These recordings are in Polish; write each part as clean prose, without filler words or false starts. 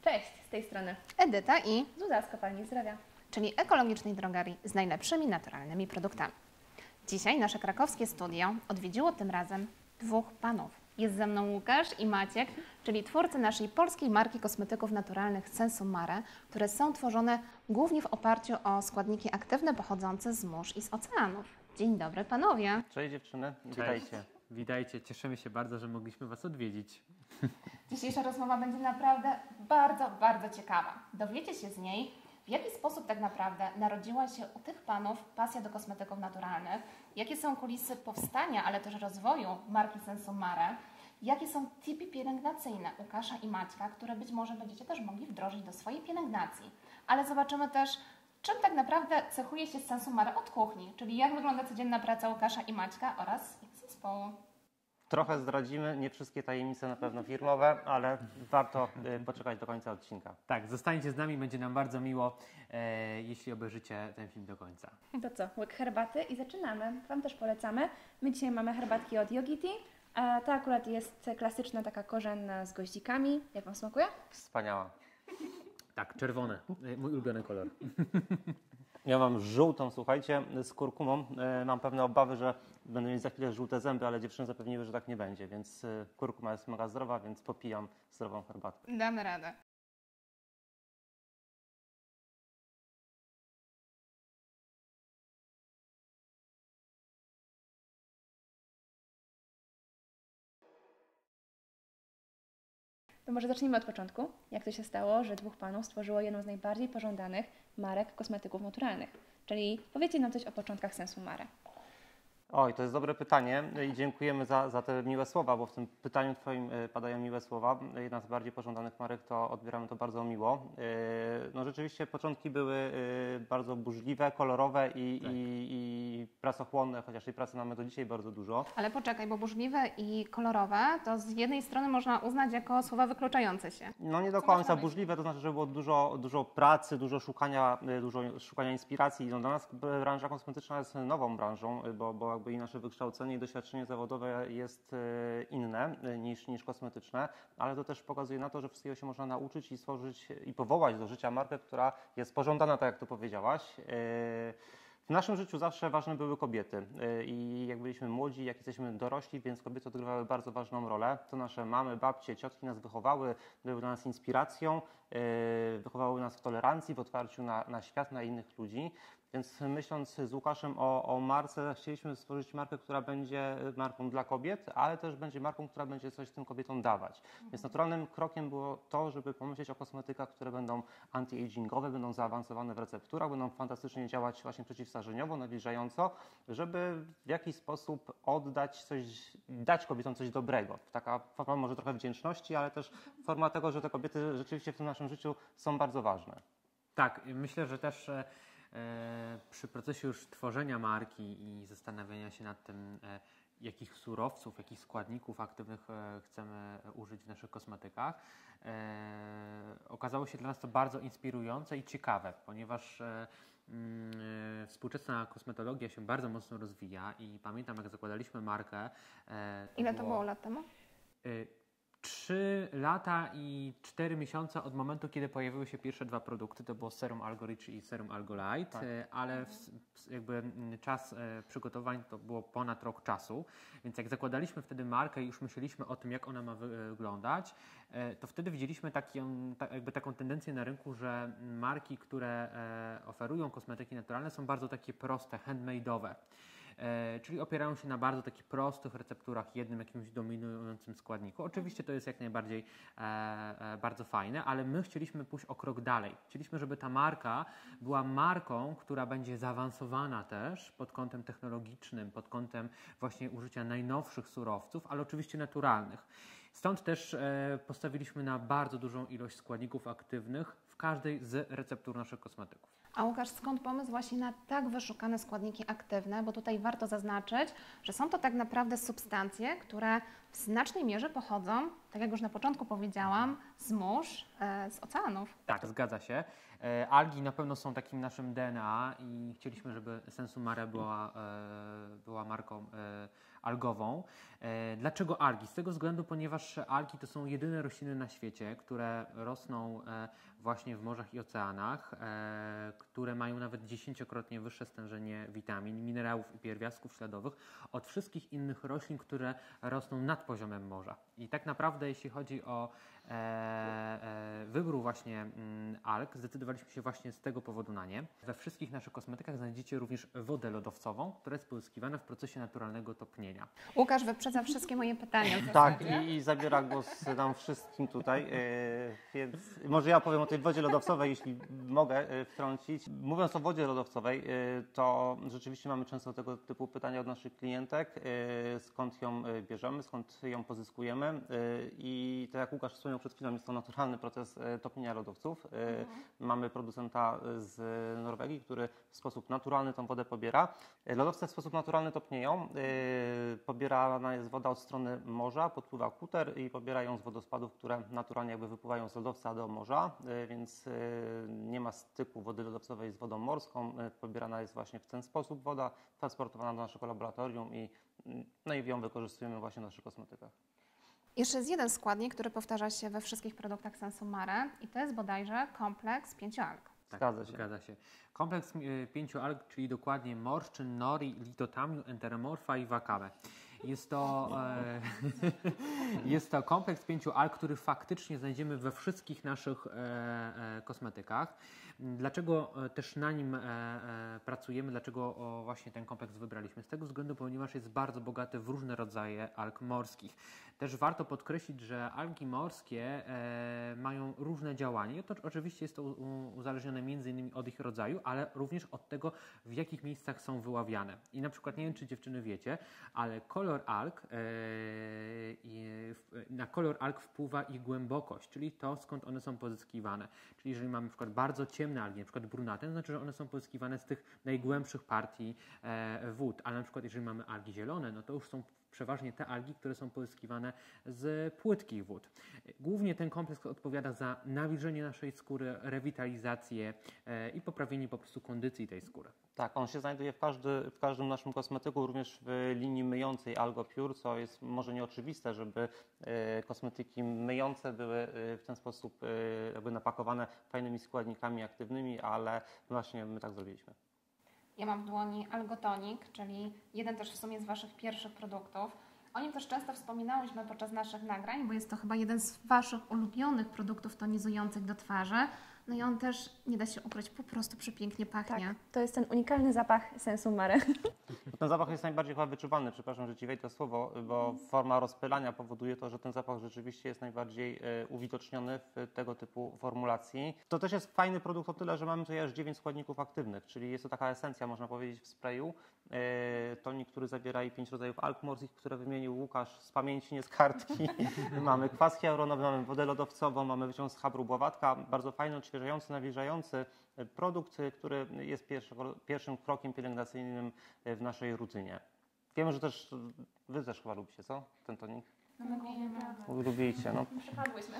Cześć, z tej strony Edyta i Zuza z Kopalni Zdrowia. czyli ekologicznej drogerii z najlepszymi naturalnymi produktami. Dzisiaj nasze krakowskie studio odwiedziło tym razem dwóch panów. Jest ze mną Łukasz i Maciek, czyli twórcy naszej polskiej marki kosmetyków naturalnych Sensu Mare, które są tworzone głównie w oparciu o składniki aktywne pochodzące z mórz i z oceanów. Dzień dobry panowie. Cześć dziewczyny, Cześć. witajcie. Witajcie, cieszymy się bardzo, że mogliśmy Was odwiedzić. Dzisiejsza rozmowa będzie naprawdę bardzo ciekawa. Dowiecie się z niej, w jaki sposób tak naprawdę narodziła się u tych panów pasja do kosmetyków naturalnych, jakie są kulisy powstania, ale też rozwoju marki Sensu Mare, jakie są tipy pielęgnacyjne Łukasza i Maćka, które być może będziecie też mogli wdrożyć do swojej pielęgnacji. Ale zobaczymy też, czym tak naprawdę cechuje się Sensu Mare od kuchni, czyli jak wygląda codzienna praca Łukasza i Maćka oraz ich zespołu. Trochę zdradzimy, nie wszystkie tajemnice na pewno firmowe, ale warto poczekać do końca odcinka. Tak, zostańcie z nami, będzie nam bardzo miło, jeśli obejrzycie ten film do końca. To co, łyk herbaty i zaczynamy. Wam też polecamy. My dzisiaj mamy herbatki od Yogi Tea. A ta akurat jest klasyczna, taka korzenna z goździkami. Jak Wam smakuje? Wspaniała. Tak, czerwone, mój ulubiony kolor. Ja mam żółtą, słuchajcie, z kurkumą. Mam pewne obawy, że będę mieć za chwilę żółte zęby, ale dziewczyny zapewniły, że tak nie będzie, więc kurkuma jest mega zdrowa, więc popijam zdrową herbatkę. Damy radę. To może zacznijmy od początku. Jak to się stało, że dwóch panów stworzyło jedną z najbardziej pożądanych marek kosmetyków naturalnych? Czyli powiedzcie nam coś o początkach Sensu Mare. Oj, to jest dobre pytanie i dziękujemy za te miłe słowa, bo w tym pytaniu Twoim padają miłe słowa. Jedna z bardziej pożądanych marek, to odbieramy to bardzo miło. No rzeczywiście początki były bardzo burzliwe, kolorowe i pracochłonne, chociaż tej pracy mamy do dzisiaj bardzo dużo. Ale poczekaj, bo burzliwe i kolorowe to z jednej strony można uznać jako słowa wykluczające się. No nie do Co masz końca na myśli? burzliwe, to znaczy, że było dużo pracy, dużo szukania inspiracji. No dla nas branża kosmetyczna jest nową branżą, bo jakby i nasze wykształcenie i doświadczenie zawodowe jest inne niż kosmetyczne, ale to też pokazuje na to, że wszystkiego się można nauczyć i stworzyć i powołać do życia markę, która jest pożądana, tak jak to powiedziałaś. W naszym życiu zawsze ważne były kobiety i jak byliśmy młodzi, jak jesteśmy dorośli, więc kobiety odgrywały bardzo ważną rolę. To nasze mamy, babcie, ciotki nas wychowały, były dla nas inspiracją, wychowały nas w tolerancji, w otwarciu na świat, na innych ludzi. Więc myśląc z Łukaszem o marce, chcieliśmy stworzyć markę, która będzie marką dla kobiet, ale też będzie marką, która będzie coś tym kobietom dawać. Więc naturalnym krokiem było to, żeby pomyśleć o kosmetykach, które będą anti-agingowe, będą zaawansowane w recepturach, będą fantastycznie działać właśnie przeciwstarzeniowo, nawilżająco, żeby w jakiś sposób dać kobietom coś dobrego. Taka forma może trochę wdzięczności, ale też forma tego, że te kobiety rzeczywiście w tym naszym życiu są bardzo ważne. Tak, myślę, że też przy procesie już tworzenia marki i zastanawiania się nad tym, jakich surowców, jakich składników aktywnych chcemy użyć w naszych kosmetykach, okazało się dla nas to bardzo inspirujące i ciekawe, ponieważ współczesna kosmetologia się bardzo mocno rozwija i pamiętam, jak zakładaliśmy markę. Ile to było lat temu? 3 lata i 4 miesiące od momentu, kiedy pojawiły się pierwsze dwa produkty, to było Serum Algo Rich i Serum Algo Light, Tak. ale jakby czas przygotowań to było ponad rok czasu, więc jak zakładaliśmy wtedy markę i już myśleliśmy o tym, jak ona ma wyglądać, to wtedy widzieliśmy taką tendencję na rynku, że marki, które oferują kosmetyki naturalne, są bardzo takie proste, handmade'owe. Czyli opierają się na bardzo takich prostych recepturach, jednym jakimś dominującym składniku. Oczywiście to jest jak najbardziej bardzo fajne, ale my chcieliśmy pójść o krok dalej. Chcieliśmy, żeby ta marka była marką, która będzie zaawansowana też pod kątem technologicznym, pod kątem właśnie użycia najnowszych surowców, ale oczywiście naturalnych. Stąd też postawiliśmy na bardzo dużą ilość składników aktywnych w każdej z receptur naszych kosmetyków. A Łukasz, skąd pomysł właśnie na tak wyszukane składniki aktywne? Bo tutaj warto zaznaczyć, że są to tak naprawdę substancje, które w znacznej mierze pochodzą, tak jak już na początku powiedziałam, z mórz, z oceanów. Tak, zgadza się. Algi na pewno są takim naszym DNA i chcieliśmy, żeby Sensu Mare była marką algową. Dlaczego algi? Z tego względu, ponieważ algi to są jedyne rośliny na świecie, które rosną właśnie w morzach i oceanach, które mają nawet 10-krotnie wyższe stężenie witamin, minerałów i pierwiastków śladowych od wszystkich innych roślin, które rosną nad poziomem morza. I tak naprawdę, jeśli chodzi o wybór właśnie alg, zdecydowaliśmy się właśnie z tego powodu na nie. We wszystkich naszych kosmetykach znajdziecie również wodę lodowcową, która jest pozyskiwana w procesie naturalnego topnienia. Łukasz wyprzedza wszystkie moje pytania. w Tak, zasadzie. i zabiera głos nam wszystkim tutaj, więc może ja opowiem o tej wodzie lodowcowej, jeśli mogę wtrącić. Mówiąc o wodzie lodowcowej, to rzeczywiście mamy często tego typu pytania od naszych klientek, skąd ją bierzemy, skąd ją pozyskujemy i tak jak Łukasz wspomniał przed chwilą, jest to naturalny proces topnienia lodowców. Mamy producenta z Norwegii, który w sposób naturalny tą wodę pobiera. Lodowce w sposób naturalny topnieją. Pobierana jest woda od strony morza, podpływa kuter i pobiera ją z wodospadów, które naturalnie jakby wypływają z lodowca do morza, więc nie ma styku wody lodowcowej z wodą morską. Pobierana jest właśnie w ten sposób woda, transportowana do naszego laboratorium no i ją wykorzystujemy właśnie w naszych kosmetykach. Jeszcze jest jeden składnik, który powtarza się we wszystkich produktach Sensumare i to jest bodajże kompleks 5 alg. Tak, Zgadza się. Zgadza się. Kompleks 5 alg, czyli dokładnie morszczyn, nori, litotamiu, enteromorfa i wakame. Jest to kompleks 5 alg, który faktycznie znajdziemy we wszystkich naszych kosmetykach. Dlaczego też na nim pracujemy, dlaczego właśnie ten kompleks wybraliśmy? Z tego względu, ponieważ jest bardzo bogaty w różne rodzaje alg morskich. Też warto podkreślić, że algi morskie mają różne działanie. To oczywiście jest to uzależnione między innymi od ich rodzaju, ale również od tego, w jakich miejscach są wyławiane. I na przykład, nie wiem, czy dziewczyny wiecie, ale kolor alg, na kolor alg wpływa ich głębokość, czyli to, skąd one są pozyskiwane. Czyli jeżeli mamy na przykład bardzo ciemne algi, na przykład brunatne, to znaczy, że one są pozyskiwane z tych najgłębszych partii wód, ale na przykład jeżeli mamy algi zielone, no to już są przeważnie te algi, które są pozyskiwane z płytkich wód. Głównie ten kompleks odpowiada za nawilżenie naszej skóry, rewitalizację i poprawienie po prostu kondycji tej skóry. Tak, on się znajduje w każdym naszym kosmetyku, również w linii myjącej Algo Pure, co jest może nieoczywiste, żeby kosmetyki myjące były w ten sposób jakby napakowane fajnymi składnikami aktywnymi, ale właśnie my tak zrobiliśmy. Ja mam w dłoni Algotonik, czyli jeden też w sumie z Waszych pierwszych produktów. O nim też często wspominałyśmy podczas naszych nagrań, bo jest to chyba jeden z Waszych ulubionych produktów tonizujących do twarzy. No i on też, nie da się ukryć, po prostu przepięknie pachnie. Tak, to jest ten unikalny zapach Sensumare. Ten zapach jest najbardziej chyba wyczuwalny, przepraszam, że Ci wejdę to słowo, bo forma rozpylania powoduje to, że ten zapach rzeczywiście jest najbardziej uwidoczniony w tego typu formulacji. To też jest fajny produkt o tyle, że mamy tutaj aż 9 składników aktywnych, czyli jest to taka esencja, można powiedzieć, w sprayu. Tonik, który zawiera i 5 rodzajów alg morskich, które wymienił Łukasz z pamięci, nie z kartki. Mamy kwas hialuronowy, mamy wodę lodowcową, mamy wyciąg z chabru bławatka, bardzo fajny, odświeżający, nawilżający produkt, który jest pierwszym krokiem pielęgnacyjnym w naszej rutynie. Wiemy, że też Wy też chyba lubicie, co? Ten tonik? Lubicie, no. Przepadłyśmy.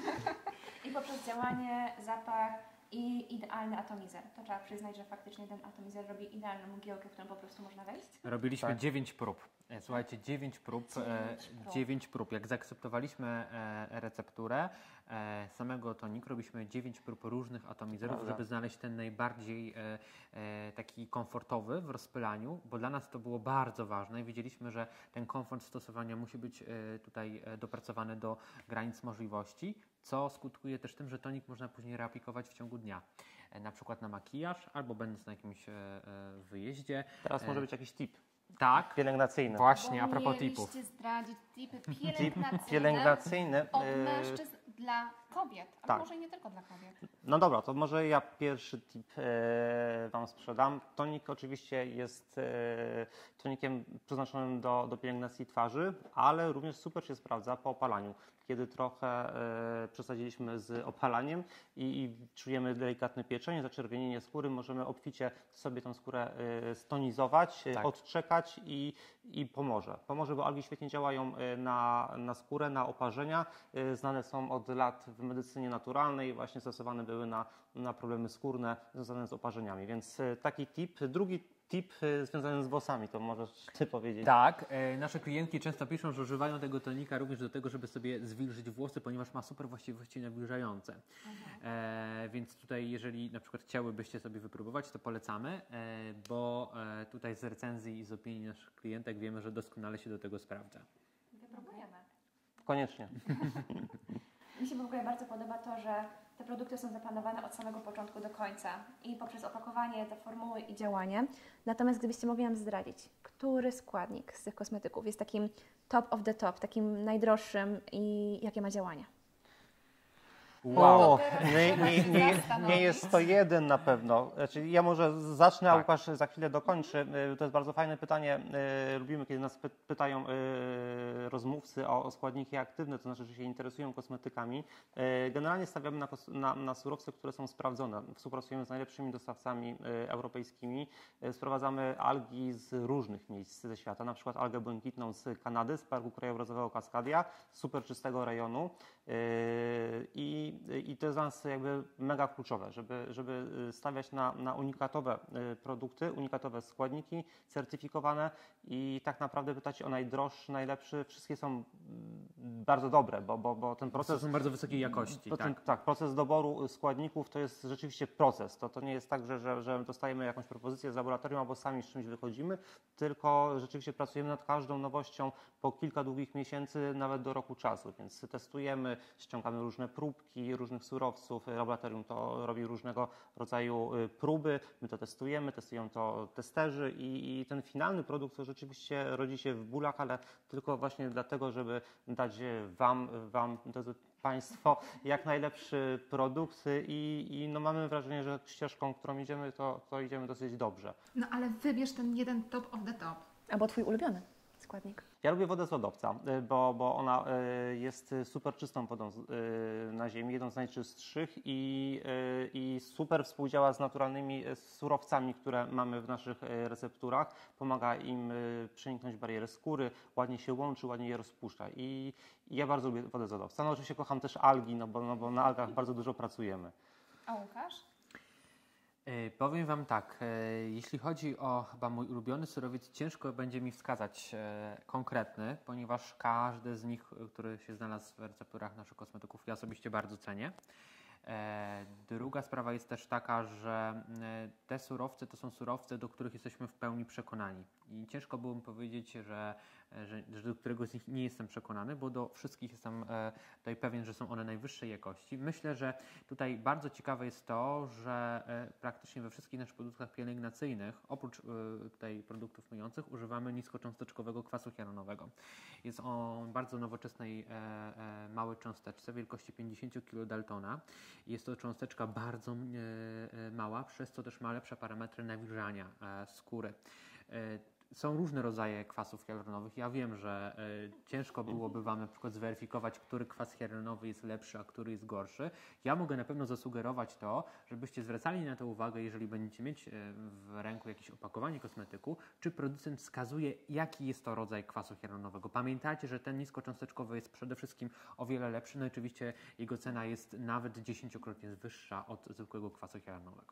I poprzez działanie, zapach i idealny atomizer. To trzeba przyznać, że faktycznie ten atomizer robi idealną mgiełkę, w którą po prostu można wejść. Robiliśmy Tak. 9 prób. Słuchajcie, 9 prób. 9 prób. Jak zaakceptowaliśmy recepturę samego toniku, robiliśmy 9 prób różnych atomizerów, Prawda. żeby znaleźć ten najbardziej taki komfortowy w rozpylaniu, bo dla nas to było bardzo ważne i wiedzieliśmy, że ten komfort stosowania musi być tutaj dopracowany do granic możliwości, co skutkuje też tym, że tonik można później reaplikować w ciągu dnia. Na przykład na makijaż albo będąc na jakimś wyjeździe. Teraz może być jakiś tip Tak, pielęgnacyjny. właśnie, a propos tipów. Mieliście zdradzić tipy pielęgnacyjne Pielęgnacyjny. od mężczyzn dla kobiet, a tak. może i nie tylko dla kobiet. No dobra, to może ja pierwszy tip Wam sprzedam. Tonik oczywiście jest tonikiem przeznaczonym do pielęgnacji twarzy, ale również super się sprawdza po opalaniu. Kiedy trochę przesadziliśmy z opalaniem i czujemy delikatne pieczenie, zaczerwienienie skóry, możemy obficie sobie tę skórę stonizować, Tak. odczekać i pomoże. Pomoże, bo algi świetnie działają na skórę, na oparzenia. Znane są od lat w medycynie naturalnej, właśnie stosowane były na problemy skórne związane z oparzeniami. Więc taki tip. Drugi tip związany z włosami, to możesz Ty powiedzieć. Tak, nasze klientki często piszą, że używają tego tonika również do tego, żeby sobie zwilżyć włosy, ponieważ ma super właściwości nawilżające. Więc tutaj, jeżeli na przykład chciałybyście sobie wypróbować, to polecamy, bo tutaj z recenzji i z opinii naszych klientek wiemy, że doskonale się do tego sprawdza. Wypróbujemy. Koniecznie. Mi się w ogóle bardzo podoba to, że te produkty są zaplanowane od samego początku do końca i poprzez opakowanie, te formuły i działanie. Natomiast gdybyście mogli nam zdradzić, który składnik z tych kosmetyków jest takim top of the top, takim najdroższym i jakie ma działanie? Wow, teraz nie jest to jeden na pewno. Znaczy, ja może zacznę, a Tak. Łukasz za chwilę dokończy. To jest bardzo fajne pytanie. Lubimy, kiedy nas pytają rozmówcy o składniki aktywne, to znaczy, że się interesują kosmetykami. Generalnie stawiamy na surowce, które są sprawdzone. Współpracujemy z najlepszymi dostawcami europejskimi. Sprowadzamy algi z różnych miejsc ze świata, na przykład algę błękitną z Kanady, z Parku Krajobrazowego Kaskadia, super czystego rejonu. I to jest dla nas jakby mega kluczowe, żeby stawiać na unikatowe produkty, unikatowe składniki certyfikowane i tak naprawdę pytać o najdroższy, najlepszy. Wszystkie są bardzo dobre, bo ten proces... Są bardzo wysokiej jakości. Proces doboru składników to jest rzeczywiście proces. To nie jest tak, że dostajemy jakąś propozycję z laboratorium albo sami z czymś wychodzimy, tylko rzeczywiście pracujemy nad każdą nowością po kilka długich miesięcy, nawet do roku czasu, więc testujemy, ściągamy różne próbki, różnych surowców, laboratorium to robi różnego rodzaju próby, my to testujemy, testują to testerzy i ten finalny produkt to rzeczywiście rodzi się w bólach, ale tylko właśnie dlatego, żeby dać Wam, drodzy Państwo, jak najlepszy produkt i no mamy wrażenie, że ścieżką, którą idziemy, to idziemy dosyć dobrze. No ale wybierz ten jeden top of the top. Albo Twój ulubiony składnik? Ja lubię wodę z lodowca, bo ona jest super czystą wodą na ziemi, jedną z najczystszych i super współdziała z naturalnymi surowcami, które mamy w naszych recepturach. Pomaga im przeniknąć barierę skóry, ładnie się łączy, ładnie je rozpuszcza. I ja bardzo lubię wodę z lodowca. No oczywiście kocham też algi, bo na algach bardzo dużo pracujemy. A Łukasz? Powiem Wam tak, jeśli chodzi o chyba mój ulubiony surowiec, ciężko będzie mi wskazać konkretny, ponieważ każdy z nich, który się znalazł w recepturach naszych kosmetyków, ja osobiście bardzo cenię. Druga sprawa jest też taka, że te surowce to są surowce, do których jesteśmy w pełni przekonani. I ciężko byłoby powiedzieć, że do którego z nich nie jestem przekonany, bo do wszystkich jestem tutaj pewien, że są one najwyższej jakości. Myślę, że tutaj bardzo ciekawe jest to, że praktycznie we wszystkich naszych produktach pielęgnacyjnych, oprócz tutaj produktów myjących, używamy niskocząsteczkowego kwasu hialuronowego. Jest on bardzo nowoczesnej, małej cząsteczce wielkości 50 kilodaltona. Jest to cząsteczka bardzo mała, przez co też ma lepsze parametry nawilżania skóry. Są różne rodzaje kwasów hialuronowych. Ja wiem, że ciężko byłoby Wam na przykład zweryfikować, który kwas hialuronowy jest lepszy, a który jest gorszy. Ja mogę na pewno zasugerować to, żebyście zwracali na to uwagę, jeżeli będziecie mieć w ręku jakieś opakowanie kosmetyku, czy producent wskazuje, jaki jest to rodzaj kwasu hialuronowego. Pamiętajcie, że ten niskocząsteczkowy jest przede wszystkim o wiele lepszy, no i oczywiście jego cena jest nawet 10-krotnie wyższa od zwykłego kwasu hialuronowego.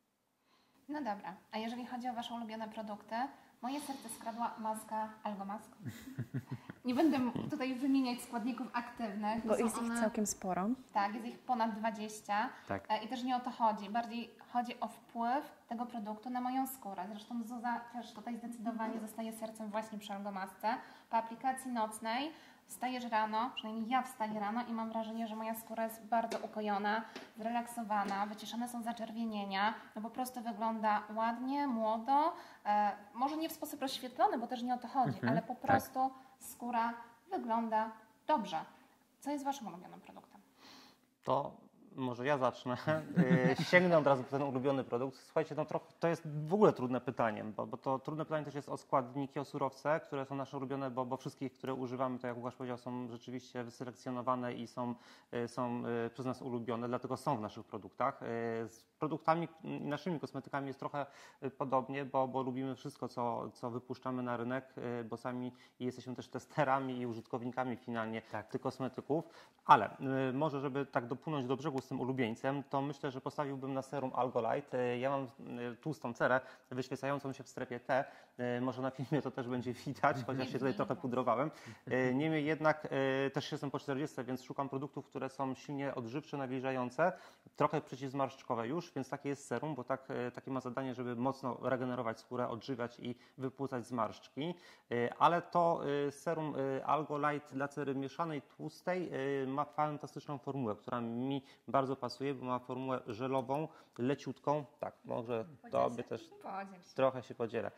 No dobra, a jeżeli chodzi o Wasze ulubione produkty, moje serce skradła maska Algomask. Nie będę tutaj wymieniać składników aktywnych. Bo jest ich całkiem sporo. Tak, jest ich ponad 20. Tak. I też nie o to chodzi. Bardziej chodzi o wpływ tego produktu na moją skórę. Zresztą Zuza też tutaj zdecydowanie zostaje sercem właśnie przy Algomasce. Po aplikacji nocnej wstajesz rano, przynajmniej ja wstaję rano i mam wrażenie, że moja skóra jest bardzo ukojona, zrelaksowana, wyciszone są zaczerwienienia, no po prostu wygląda ładnie, młodo, może nie w sposób rozświetlony, bo też nie o to chodzi, ale po prostu skóra wygląda dobrze. Co jest Waszym ulubionym produktem? To może ja zacznę. Sięgnę od razu po ten ulubiony produkt. Słuchajcie, no to jest w ogóle trudne pytanie, bo to trudne pytanie też jest o składniki, o surowce, które są nasze ulubione, bo wszystkich, które używamy, to jak Łukasz powiedział, są rzeczywiście wyselekcjonowane i są przez nas ulubione, dlatego są w naszych produktach. Z produktami i naszymi kosmetykami jest trochę podobnie, bo lubimy wszystko, co wypuszczamy na rynek, bo sami jesteśmy też testerami i użytkownikami finalnie tych kosmetyków, ale może, żeby tak dopłynąć do brzegu, tłustym ulubieńcem, to myślę, że postawiłbym na serum Algolite. Ja mam tłustą cerę wyświecającą się w strefie T. Może na filmie to też będzie widać, chociaż się tutaj trochę pudrowałem. Niemniej jednak też jestem po 40, więc szukam produktów, które są silnie odżywcze, nawilżające, trochę przeciwzmarszczkowe już, więc takie jest serum, bo takie ma zadanie, żeby mocno regenerować skórę, odżywiać i wypłucać zmarszczki. Ale to serum Algolite dla cery mieszanej, tłustej ma fantastyczną formułę, która mi bardzo pasuje, bo ma formułę żelową, leciutką. Tak, może tobie też Podziel się. trochę się podzielę.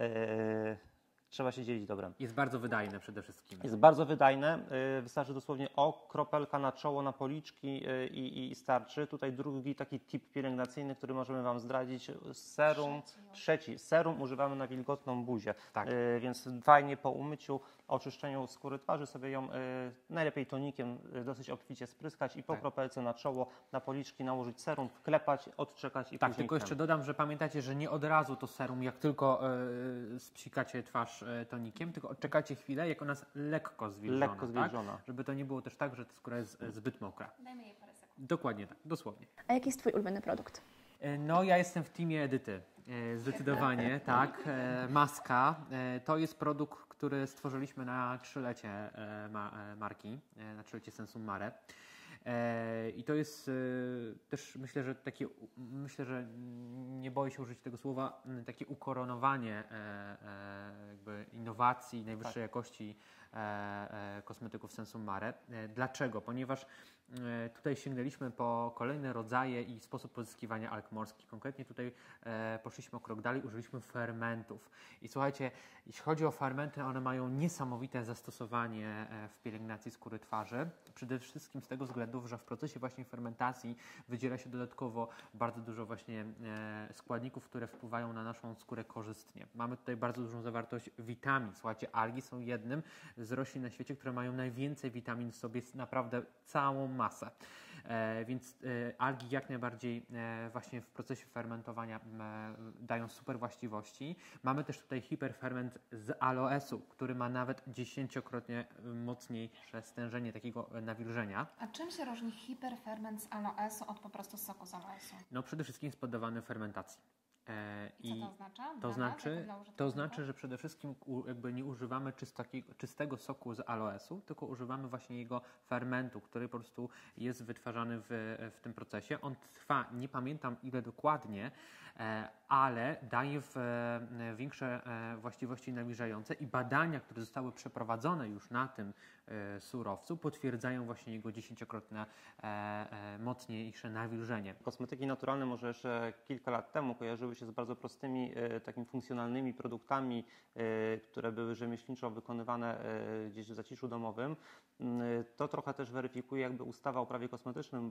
Trzeba się dzielić dobrem. Jest bardzo wydajne przede wszystkim. Jest bardzo wydajne, wystarczy dosłownie kropelka na czoło, na policzki i starczy. Tutaj drugi taki tip pielęgnacyjny, który możemy Wam zdradzić. Trzeci. Serum używamy na wilgotną buzię, Tak. Więc fajnie po umyciu, oczyszczeniu skóry twarzy sobie ją najlepiej tonikiem dosyć obficie spryskać i po kropelce na czoło, na policzki nałożyć serum, wklepać, odczekać i Tak, później tylko jeszcze krem. dodam, że pamiętacie, że nie od razu to serum, jak tylko spsikacie twarz tonikiem, tylko odczekacie chwilę, jak ona jest lekko zwilżona. Lekko zwilżona. Tak? Żeby to nie było też tak, że ta skóra jest zbyt mokra. Dajmy jej parę sekund. Dokładnie tak, dosłownie. A jaki jest Twój ulubiony produkt? No, ja jestem w teamie Edyty. Zdecydowanie, tak. Maska to jest produkt, który stworzyliśmy na 3-lecie marki, na 3-lecie Sensum Mare. I to jest też myślę, że nie boję się użyć tego słowa, takie ukoronowanie jakby innowacji najwyższej jakości kosmetyków Sensum Mare. Dlaczego? Ponieważ tutaj sięgnęliśmy po kolejne rodzaje i sposób pozyskiwania alg morskich. Konkretnie tutaj poszliśmy o krok dalej, użyliśmy fermentów. I słuchajcie, jeśli chodzi o fermenty, one mają niesamowite zastosowanie w pielęgnacji skóry twarzy. Przede wszystkim z tego względu, że w procesie właśnie fermentacji wydziela się dodatkowo bardzo dużo właśnie składników, które wpływają na naszą skórę korzystnie. Mamy tutaj bardzo dużą zawartość witamin. Słuchajcie, algi są jednym z roślin na świecie, które mają najwięcej witamin w sobie, naprawdę całą masę. Więc algi jak najbardziej właśnie w procesie fermentowania dają super właściwości. Mamy też tutaj hiperferment z aloesu, który ma nawet 10-krotnie mocniejsze stężenie takiego nawilżenia. A czym się różni hiperferment z aloesu od po prostu soku z aloesu? No przede wszystkim jest poddawany fermentacji. I co to oznacza? To znaczy, że przede wszystkim jakby nie używamy czystego soku z aloesu, tylko używamy właśnie jego fermentu, który po prostu jest wytwarzany w tym procesie. On trwa, nie pamiętam ile dokładnie, ale daje większe właściwości nawilżające i badania, które zostały przeprowadzone już na tym surowcu, potwierdzają właśnie jego 10-krotne mocniejsze nawilżenie. Kosmetyki naturalne może jeszcze kilka lat temu kojarzyły się z bardzo prostymi, takimi funkcjonalnymi produktami, które były rzemieślniczo wykonywane gdzieś w zaciszu domowym. To trochę też weryfikuje jakby ustawa o prawie kosmetycznym,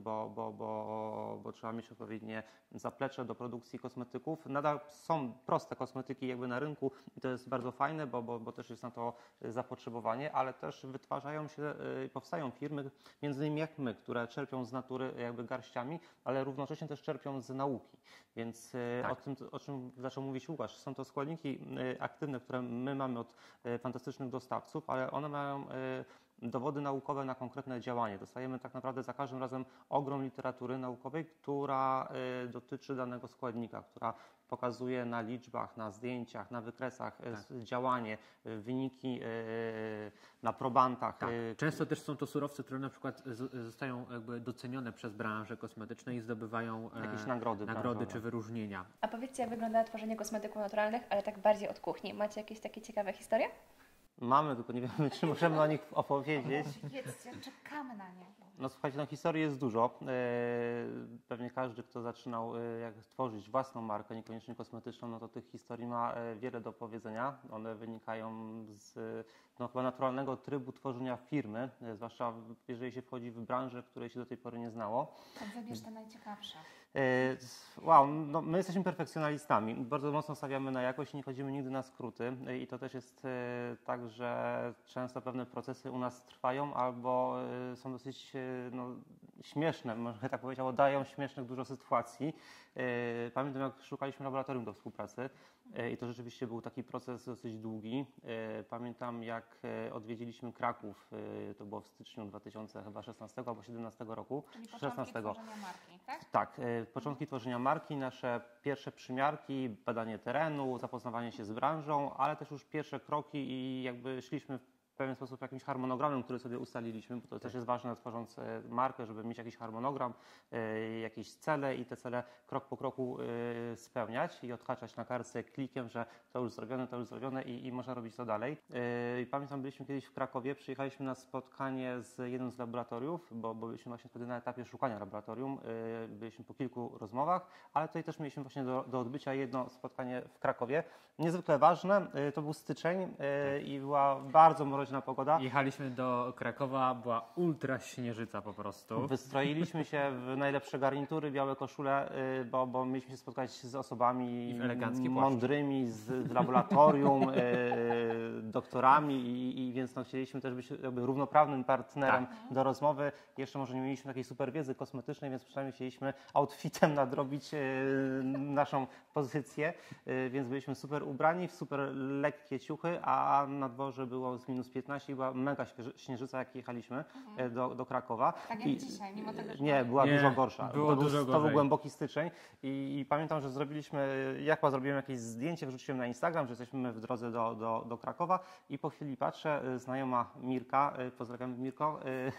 bo trzeba mieć odpowiednie zaplecze do produkcji kosmetyków. Nadal są proste kosmetyki jakby na rynku i to jest bardzo fajne, bo też jest na to zapotrzebowanie, ale też wytwarzają się, powstają firmy, między innymi jak my, które czerpią z natury jakby garściami, ale równocześnie też czerpią z nauki. Więc Tak. o czym zaczął mówić Łukasz, są to składniki aktywne, które my mamy od fantastycznych dostawców, ale one mają dowody naukowe na konkretne działanie. Dostajemy tak naprawdę za każdym razem ogrom literatury naukowej, która dotyczy danego składnika, która pokazuje na liczbach, na zdjęciach, na wykresach działanie, wyniki na probantach. Tak. Często też są to surowce, które na przykład zostają jakby docenione przez branżę kosmetyczną i zdobywają Jakieś nagrody branżowe. czy wyróżnienia. A powiedzcie, jak wygląda tworzenie kosmetyków naturalnych, ale tak bardziej od kuchni. Macie jakieś takie ciekawe historie? Mamy, tylko nie wiemy, czy możemy o nich opowiedzieć. Jedzcie, czekamy na nie. No słuchajcie, no historii jest dużo. Pewnie każdy, kto zaczynał jak tworzyć własną markę, niekoniecznie kosmetyczną, no to tych historii ma wiele do powiedzenia. One wynikają z chyba naturalnego trybu tworzenia firmy, zwłaszcza jeżeli się wchodzi w branżę, której się do tej pory nie znało. To wybierz te najciekawsze. Wow, no my jesteśmy perfekcjonalistami. Bardzo mocno stawiamy na jakość i nie chodzimy nigdy na skróty. I to też jest tak, że często pewne procesy u nas trwają albo są dosyć no, śmieszne, można tak powiedzieć, dają śmiesznych dużo sytuacji. Pamiętam, jak szukaliśmy laboratorium do współpracy i to rzeczywiście był taki proces dosyć długi. Pamiętam, jak odwiedziliśmy Kraków, to było w styczniu 2016 albo 2017 roku. Czyli początki tworzenia marki, tak? Tak, początki tworzenia marki, nasze pierwsze przymiarki, badanie terenu, zapoznawanie się z branżą, ale też już pierwsze kroki i jakby szliśmy w pewien sposób jakimś harmonogramem, który sobie ustaliliśmy, bo to też jest ważne tworząc markę, żeby mieć jakiś harmonogram, jakieś cele i te cele krok po kroku spełniać i odhaczać na kartce klikiem, że to już zrobione i można robić to dalej. I pamiętam, byliśmy kiedyś w Krakowie, przyjechaliśmy na spotkanie z jednym z laboratoriów, bo byliśmy właśnie wtedy na etapie szukania laboratorium, byliśmy po kilku rozmowach, ale tutaj też mieliśmy właśnie do odbycia jedno spotkanie w Krakowie. Niezwykle ważne, to był styczeń i była bardzo mroźna pogoda. Jechaliśmy do Krakowa, była ultra śnieżyca po prostu. Wystroiliśmy się w najlepsze garnitury, białe koszule, bo mieliśmy się spotkać z osobami I w elegancki płaszcz. mądrymi z laboratorium, doktorami i więc no, chcieliśmy też być jakby równoprawnym partnerem do rozmowy. Jeszcze może nie mieliśmy takiej super wiedzy kosmetycznej, więc przynajmniej chcieliśmy outfitem nadrobić naszą pozycję, więc byliśmy super ubrani w super lekkie ciuchy, a na dworze było z minus 15 i była mega śnieżyca, jak jechaliśmy do Krakowa. Tak jak dzisiaj, mimo tego, że... Nie, była dużo gorsza. Było dużo To był gorzej. głęboki styczeń i pamiętam, że zrobiłem jakieś zdjęcie, wrzuciłem na Instagram, że jesteśmy w drodze do Krakowa i po chwili patrzę, znajoma Mirka, pozdrawiam Mirko,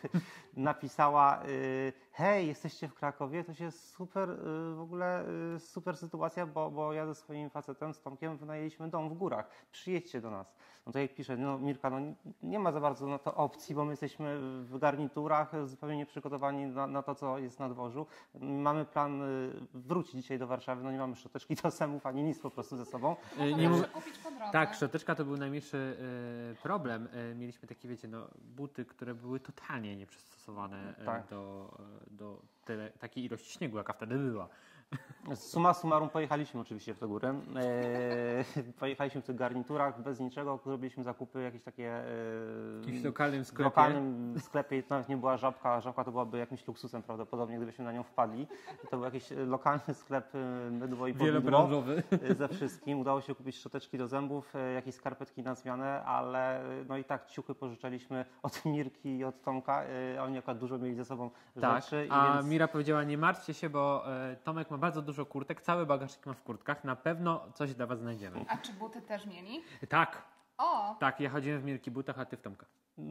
napisała: hej, jesteście w Krakowie, to się super, w ogóle super sytuacja, bo ja ze swoim facetem, z Tomkiem, wynajęliśmy dom w górach, przyjedźcie do nas. No to jak piszę, no Mirka, no nie ma za bardzo na to opcji, bo my jesteśmy w garniturach, zupełnie nieprzygotowani na to, co jest na dworzu. Mamy plan wrócić dzisiaj do Warszawy, no nie mamy szczoteczki do zębów, ani nic po prostu ze sobą. Nie mów... kupić po drodze. Tak, szczoteczka to był najmniejszy problem. Mieliśmy takie, wiecie, no, buty, które były totalnie nieprzystosowane Tak. do takiej ilości śniegu, jaka wtedy była. Summa summarum pojechaliśmy oczywiście w tę górę. Pojechaliśmy w tych garniturach bez niczego, zrobiliśmy zakupy jakieś takie W jakimś lokalnym w sklepie. lokalnym sklepie. To nawet nie była Żabka. Żabka to byłaby jakimś luksusem prawdopodobnie, gdybyśmy na nią wpadli. To był jakiś lokalny sklep mydło i podmydło. Wielobranżowy. Ze wszystkim. Udało się kupić szczoteczki do zębów, jakieś skarpetki na zmianę, ale no i tak ciuchy pożyczaliśmy od Mirki i od Tomka. Oni akurat dużo mieli ze sobą Tak, rzeczy. a więc... Mira powiedziała, nie martwcie się, bo Tomek ma bardzo dużo kurtek, cały bagażnik ma w kurtkach, na pewno coś dla was znajdziemy. A czy buty też mieli? Tak, O! tak, ja chodziłem w Mirki butach, a ty w Tomka.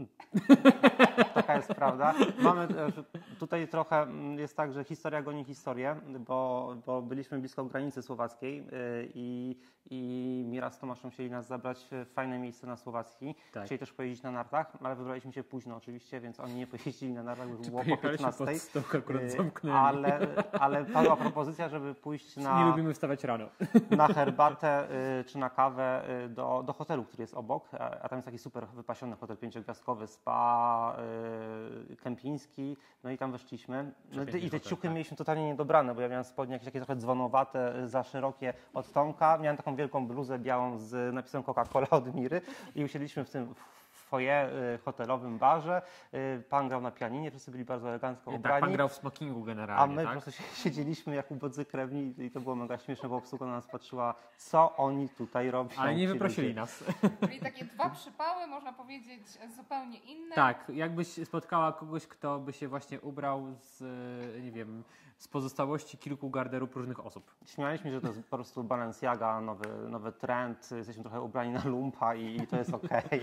Taka jest prawda. Mamy tutaj trochę jest tak, że historia goni historię, bo byliśmy blisko granicy słowackiej i Mira z Tomaszem chcieli nas zabrać w fajne miejsce na Słowacji. Tak. Chcieli też pojeździć na nartach, ale wybraliśmy się późno oczywiście, więc oni nie pojeździli na nartach, bo było po Pojechaliśmy 15. pod stok, akurat zamknęli. Ale padła propozycja, żeby pójść Nie lubimy wstawać rano. na herbatę czy na kawę do hotelu, który jest obok, a tam jest taki super wypasiony hotel 5-gwiazdkowy, spa, kempinski, no i tam weszliśmy. No i te hotel, ciuchy tak. mieliśmy totalnie niedobrane, bo ja miałem spodnie jakieś takie trochę dzwonowate, za szerokie od Tomka, miałem taką wielką bluzę białą z napisem Coca-Cola od Miry i usiedliśmy w tym foyer hotelowym barze. Pan grał na pianinie, wszyscy byli bardzo elegancko Tak, ubrani. pan grał w smokingu A generalnie, my tak? po prostu siedzieliśmy jak ubodzy krewni i to było mega śmieszne, bo obsługa na nas patrzyła, co oni tutaj robią. Ale nie ci wyprosili ludzie. nas. Czyli takie dwa przypały, można powiedzieć, zupełnie inne. Tak, jakbyś spotkała kogoś, kto by się właśnie ubrał z, nie wiem, z pozostałości kilku garderób różnych osób. Śmialiśmy się, że to jest po prostu Balenciaga, nowy trend, jesteśmy trochę ubrani na lumpa i to jest okej.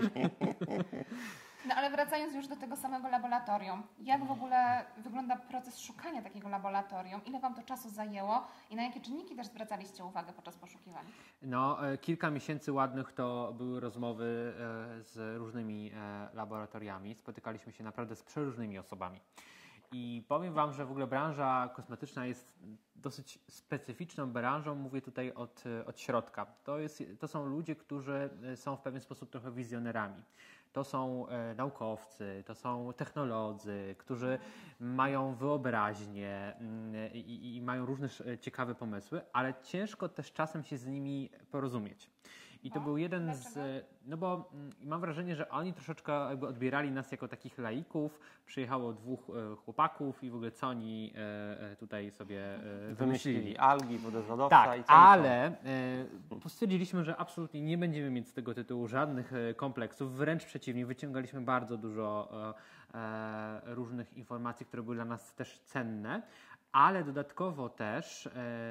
No ale wracając już do tego samego laboratorium, jak w ogóle wygląda proces szukania takiego laboratorium? Ile Wam to czasu zajęło i na jakie czynniki też zwracaliście uwagę podczas poszukiwań? No, kilka miesięcy ładnych to były rozmowy z różnymi laboratoriami. Spotykaliśmy się naprawdę z przeróżnymi osobami. I powiem Wam, że w ogóle branża kosmetyczna jest dosyć specyficzną branżą, mówię tutaj od środka. To są ludzie, którzy są w pewien sposób trochę wizjonerami. To są naukowcy, to są technolodzy, którzy mają wyobraźnię i mają różne ciekawe pomysły, ale ciężko też czasem się z nimi porozumieć. I to był jeden Dlaczego? no bo mam wrażenie, że oni troszeczkę jakby odbierali nas jako takich laików. Przyjechało dwóch chłopaków i w ogóle co oni tutaj sobie Wymyślili algi, wodę z lodowca tak, i cały ale stwierdziliśmy, że absolutnie nie będziemy mieć z tego tytułu żadnych kompleksów. Wręcz przeciwnie, wyciągaliśmy bardzo dużo różnych informacji, które były dla nas też cenne. Ale dodatkowo też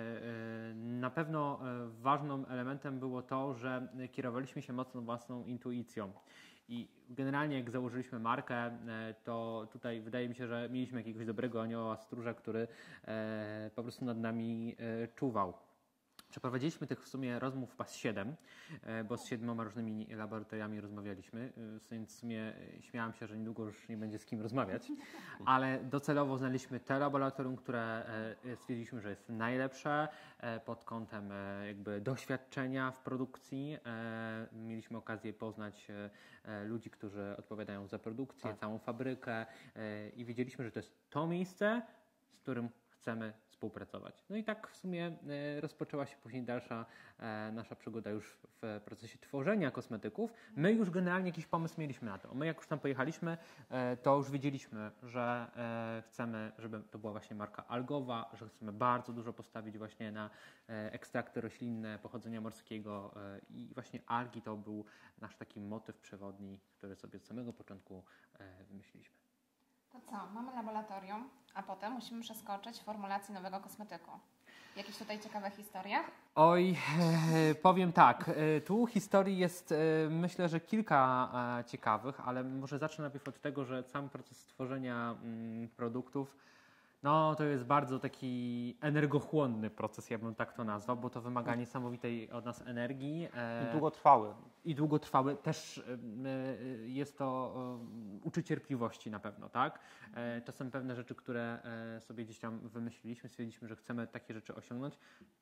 na pewno ważnym elementem było to, że kierowaliśmy się mocno własną intuicją. I generalnie jak założyliśmy markę, to tutaj wydaje mi się, że mieliśmy jakiegoś dobrego anioła stróża, który po prostu nad nami czuwał. Przeprowadziliśmy tych w sumie rozmów pas 7, bo z 7 różnymi laboratoriami rozmawialiśmy, więc w sumie śmiałam się, że niedługo już nie będzie z kim rozmawiać, ale docelowo znaleźliśmy te laboratorium, które stwierdziliśmy, że jest najlepsze pod kątem jakby doświadczenia w produkcji. Mieliśmy okazję poznać ludzi, którzy odpowiadają za produkcję, Tak. całą fabrykę i wiedzieliśmy, że to jest to miejsce, z którym chcemy współpracować. No i tak w sumie rozpoczęła się później dalsza nasza przygoda już w procesie tworzenia kosmetyków. My już generalnie jakiś pomysł mieliśmy na to. My jak już tam pojechaliśmy, to już wiedzieliśmy, że chcemy, żeby to była właśnie marka algowa, że chcemy bardzo dużo postawić właśnie na ekstrakty roślinne pochodzenia morskiego i właśnie algi to był nasz taki motyw przewodni, który sobie od samego początku wymyśliliśmy. To co, mamy laboratorium, a potem musimy przeskoczyć w formulacji nowego kosmetyku. Jakieś tutaj ciekawe historie? Oj, powiem tak, tu historii jest myślę, że kilka ciekawych, ale może zacznę najpierw od tego, że sam proces tworzenia produktów, no to jest bardzo taki energochłonny proces, ja bym tak to nazwał, bo to wymaga niesamowitej od nas energii. I długotrwały. I długotrwały. Też jest to uczy cierpliwości na pewno, tak? Czasem pewne rzeczy, które sobie gdzieś tam wymyśliliśmy, stwierdziliśmy, że chcemy takie rzeczy osiągnąć.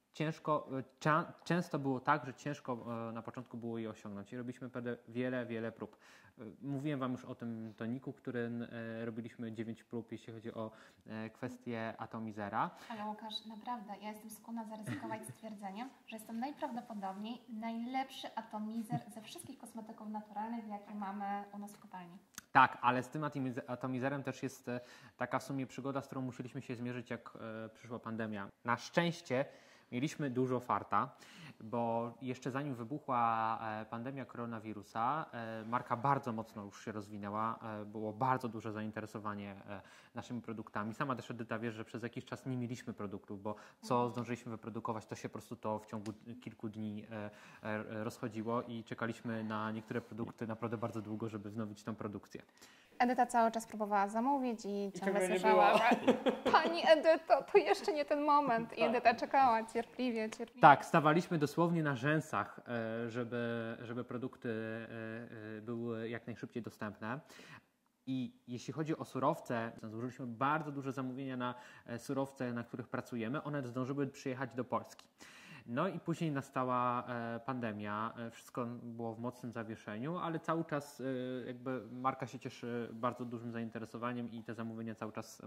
Często było tak, że ciężko na początku było je osiągnąć i robiliśmy wiele prób. Mówiłem Wam już o tym toniku, którym robiliśmy 9 prób, jeśli chodzi o kwestię atomizera. Ale Łukasz, naprawdę, ja jestem skłonna zaryzykować stwierdzeniem, że jest to najprawdopodobniej najlepszy atomizer ze wszystkich kosmetyków naturalnych, jakie mamy u nas w kopalni. Tak, ale z tym atomizerem też jest taka w sumie przygoda, z którą musieliśmy się zmierzyć, jak przyszła pandemia. Na szczęście mieliśmy dużo farta, bo jeszcze zanim wybuchła pandemia koronawirusa, marka bardzo mocno już się rozwinęła, było bardzo duże zainteresowanie naszymi produktami. Sama też Edyta wiesz, że przez jakiś czas nie mieliśmy produktów, bo co zdążyliśmy wyprodukować, to się po prostu to w ciągu kilku dni rozchodziło i czekaliśmy na niektóre produkty naprawdę bardzo długo, żeby wznowić tą produkcję. Edyta cały czas próbowała zamówić i ciągle ciągle nie słyszała, że Pani Edyto, to jeszcze nie ten moment. I Edyta czekała cierpliwie. Tak, stawaliśmy dosłownie na rzęsach, żeby produkty były jak najszybciej dostępne. I jeśli chodzi o surowce, złożyliśmy bardzo duże zamówienia na surowce, na których pracujemy. One zdążyły przyjechać do Polski. No i później nastała pandemia, wszystko było w mocnym zawieszeniu, ale cały czas jakby marka się cieszy bardzo dużym zainteresowaniem i te zamówienia cały czas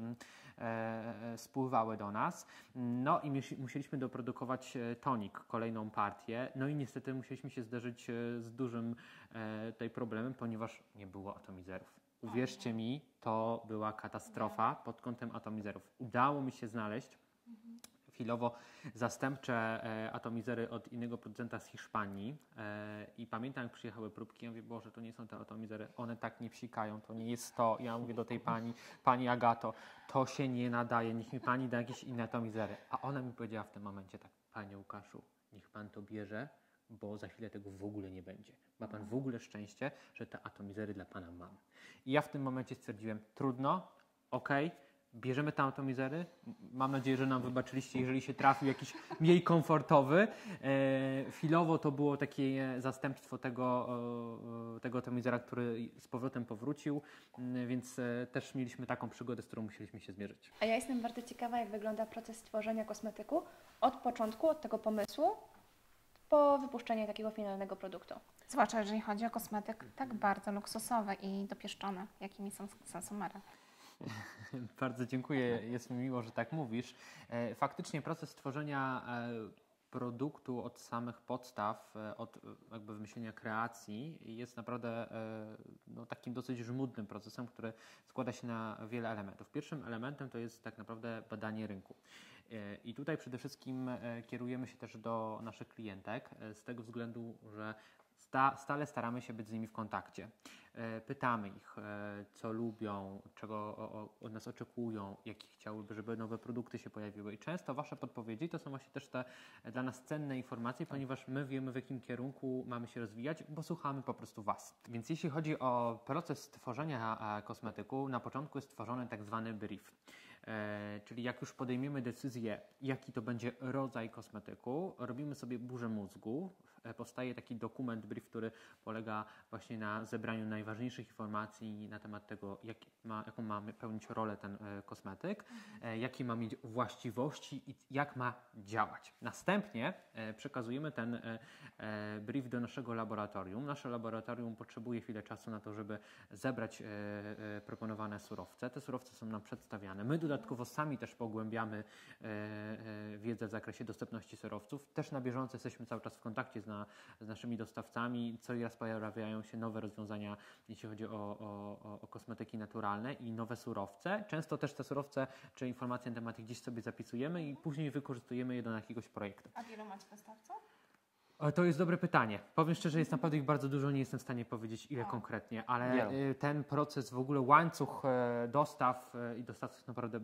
spływały do nas. No i musieliśmy doprodukować tonik, kolejną partię, no i niestety musieliśmy się zderzyć z dużym tutaj problemem, ponieważ nie było atomizerów. Uwierzcie mi, to była katastrofa pod kątem atomizerów. Udało mi się znaleźć chwilowo zastępcze atomizery od innego producenta z Hiszpanii i pamiętam, jak przyjechały próbki, ja mówię, Boże, to nie są te atomizery, one tak nie psikają, to nie jest to. Ja mówię do tej pani Agato, to się nie nadaje, niech mi pani da jakieś inne atomizery. A ona mi powiedziała w tym momencie tak, Panie Łukaszu, niech pan to bierze, bo za chwilę tego w ogóle nie będzie. Ma pan w ogóle szczęście, że te atomizery dla pana mam. I ja w tym momencie stwierdziłem, trudno, okej, bierzemy te atomizery. Mam nadzieję, że nam wybaczyliście, jeżeli się trafił jakiś mniej komfortowy. Chwilowo to było takie zastępstwo tego atomizera, który z powrotem powrócił, więc też mieliśmy taką przygodę, z którą musieliśmy się zmierzyć. A ja jestem bardzo ciekawa, jak wygląda proces tworzenia kosmetyku od początku, od tego pomysłu, po wypuszczeniu takiego finalnego produktu. Zwłaszcza jeżeli chodzi o kosmetyk tak bardzo luksusowy i dopieszczony, jakimi są sensomery. Bardzo dziękuję, jest mi miło, że tak mówisz. Faktycznie proces tworzenia produktu od samych podstaw, od jakby wymyślenia kreacji jest naprawdę no, takim dosyć żmudnym procesem, który składa się na wiele elementów. Pierwszym elementem to jest tak naprawdę badanie rynku. I tutaj przede wszystkim kierujemy się też do naszych klientek z tego względu, że stale staramy się być z nimi w kontakcie. Pytamy ich, co lubią, czego od nas oczekują, jakich chciałyby, żeby nowe produkty się pojawiły. I często Wasze podpowiedzi to są właśnie też te dla nas cenne informacje, ponieważ my wiemy, w jakim kierunku mamy się rozwijać, bo słuchamy po prostu Was. Więc jeśli chodzi o proces tworzenia kosmetyku, na początku jest tworzony tak zwany brief. Czyli jak już podejmiemy decyzję, jaki to będzie rodzaj kosmetyku, robimy sobie burzę mózgu. Powstaje taki dokument, brief, który polega właśnie na zebraniu najważniejszych informacji na temat tego, jaką ma pełnić rolę ten kosmetyk, jakie ma mieć właściwości i jak ma działać. Następnie przekazujemy ten brief do naszego laboratorium. Nasze laboratorium potrzebuje chwilę czasu na to, żeby zebrać proponowane surowce. Te surowce są nam przedstawiane. My dodatkowo sami też pogłębiamy wiedzę w zakresie dostępności surowców. Też na bieżąco jesteśmy cały czas w kontakcie z naszymi dostawcami. Co raz pojawiają się nowe rozwiązania, jeśli chodzi o kosmetyki naturalne i nowe surowce. Często też te surowce czy informacje na temat gdzieś sobie zapisujemy i później wykorzystujemy je do jakiegoś projektu. A wielu macie dostawców? To jest dobre pytanie. Powiem szczerze, jest naprawdę ich bardzo dużo, nie jestem w stanie powiedzieć ile konkretnie, ale ten proces, w ogóle łańcuch dostaw i dostawców jest naprawdę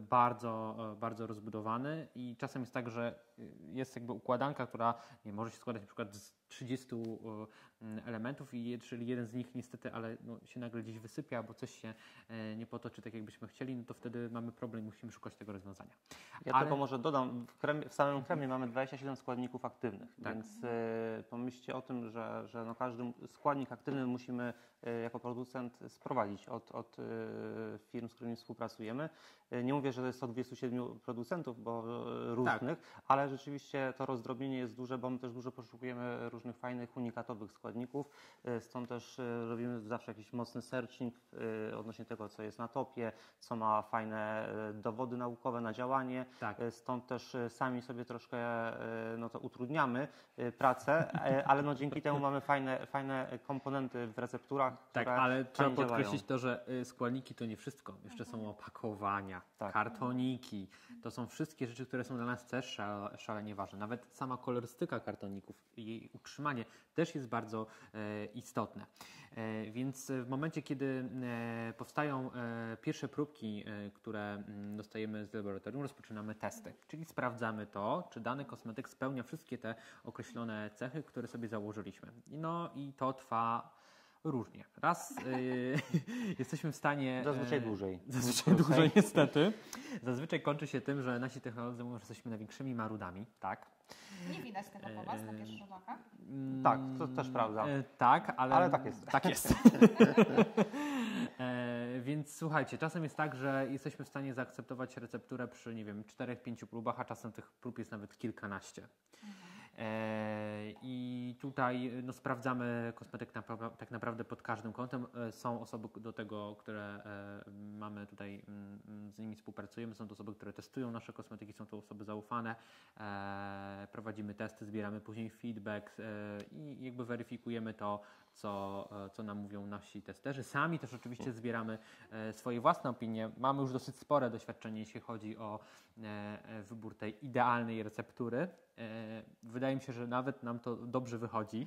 bardzo rozbudowany i czasem jest tak, że jest jakby układanka, która może się składać na przykład z 30 elementów i jeżeli jeden z nich niestety, ale się nagle gdzieś wysypia, bo coś się nie potoczy tak, jakbyśmy chcieli, no to wtedy mamy problem i musimy szukać tego rozwiązania. Tylko może dodam, w samym kremie mamy 27 składników aktywnych, więc pomyślcie o tym, że każdy składnik aktywny musimy jako producent sprowadzić od firm, z którymi współpracujemy. Nie mówię, że to jest 127 producentów, bo różnych, ale rzeczywiście to rozdrobnienie jest duże, bo my też dużo poszukujemy różnych fajnych, unikatowych składników. Stąd też robimy zawsze jakiś mocny searching odnośnie tego, co jest na topie, co ma fajne dowody naukowe na działanie. Stąd też sami sobie troszkę to utrudniamy pracę, ale dzięki temu mamy fajne komponenty w recepturach. Tak, ale trzeba podkreślić to, że składniki to nie wszystko. Jeszcze są opakowania, kartoniki. To są wszystkie rzeczy, które są dla nas też szalenie ważne. Nawet sama kolorystyka kartoników i jej utrzymanie też jest bardzo istotne. Więc w momencie, kiedy powstają pierwsze próbki, które dostajemy z laboratorium, rozpoczynamy testy. Czyli sprawdzamy to, czy dany kosmetyk spełnia wszystkie te określone cechy, które sobie założyliśmy. I to trwa różnie. Raz jesteśmy w stanie... Zazwyczaj dłużej. Zazwyczaj dłużej, niestety. Zazwyczaj kończy się tym, że nasi technolodzy mówią, że jesteśmy największymi marudami. Tak. Nie widać tego po Was na pierwszy rzut oka. Tak, to też prawda. Tak, ale tak jest. Tak jest. Więc słuchajcie, czasem jest tak, że jesteśmy w stanie zaakceptować recepturę przy, 4-5 próbach, a czasem tych prób jest nawet kilkanaście. I tutaj sprawdzamy kosmetyk tak naprawdę pod każdym kątem. Są osoby do tego, które mamy tutaj, z nimi współpracujemy, są to osoby, które testują nasze kosmetyki, są to osoby zaufane. Prowadzimy testy, zbieramy później feedback i jakby weryfikujemy to, co nam mówią nasi testerzy. Sami też oczywiście zbieramy swoje własne opinie. Mamy już dosyć spore doświadczenie, jeśli chodzi o wybór tej idealnej receptury. Wydaje mi się, że nawet nam to dobrze wychodzi.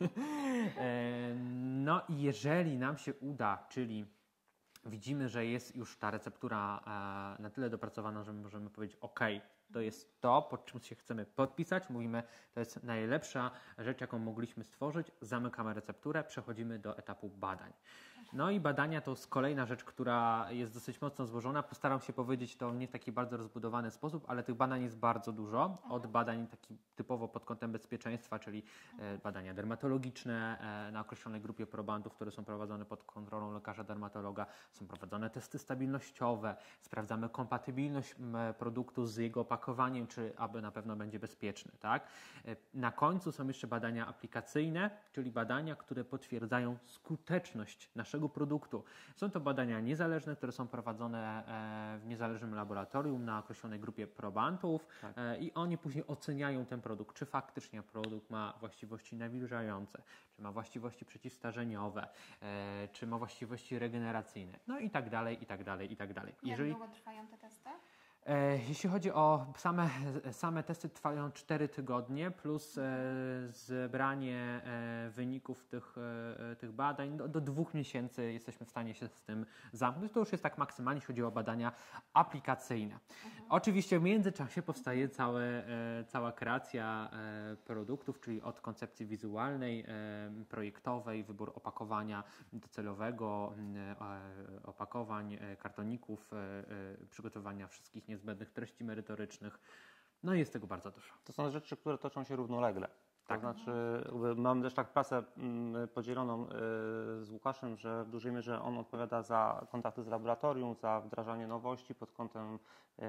I jeżeli nam się uda, czyli widzimy, że jest już ta receptura na tyle dopracowana, że możemy powiedzieć OK, to jest to, pod czym się chcemy podpisać. Mówimy, to jest najlepsza rzecz, jaką mogliśmy stworzyć. Zamykamy recepturę, przechodzimy do etapu badań. I badania to jest kolejna rzecz, która jest dosyć mocno złożona. Postaram się powiedzieć to nie w taki bardzo rozbudowany sposób, ale tych badań jest bardzo dużo. Od badań takich typowo pod kątem bezpieczeństwa, czyli badania dermatologiczne na określonej grupie probandów, które są prowadzone pod kontrolą lekarza dermatologa. Są prowadzone testy stabilnościowe, sprawdzamy kompatybilność produktu z jego opakowaniem, czy aby na pewno będzie bezpieczny. Tak? Na końcu są jeszcze badania aplikacyjne, czyli badania, które potwierdzają skuteczność naszego naszego produktu. Są to badania niezależne, które są prowadzone w niezależnym laboratorium na określonej grupie probantów i oni później oceniają ten produkt, czy faktycznie produkt ma właściwości nawilżające, czy ma właściwości przeciwstarzeniowe, czy ma właściwości regeneracyjne, no i tak dalej, i tak dalej, i tak dalej. Jak długo trwają te testy? Jeśli chodzi o same testy, trwają 4 tygodnie plus zebranie wyników tych badań. Do 2 miesięcy jesteśmy w stanie się z tym zamknąć. To już jest tak maksymalnie, jeśli chodzi o badania aplikacyjne. Oczywiście w międzyczasie powstaje cała kreacja produktów, czyli od koncepcji wizualnej, projektowej, wybór opakowania docelowego, opakowań, kartoników, przygotowania wszystkich niezbędnych treści merytorycznych. No i jest tego bardzo dużo. To są rzeczy, które toczą się równolegle. Tak. To znaczy, mamy też tak pracę podzieloną z Łukaszem, że w dużej mierze on odpowiada za kontakty z laboratorium, za wdrażanie nowości pod kątem